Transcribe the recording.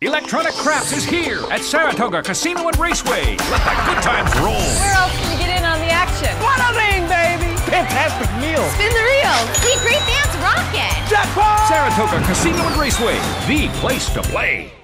Electronic Craps is here at Saratoga Casino and Raceway. Let the good times roll. Where else can you get in on the action? Bada bing, baby! Fantastic meal! Spin the reel! See great dance rockin'! Jackpot! Saratoga Casino and Raceway, the place to play.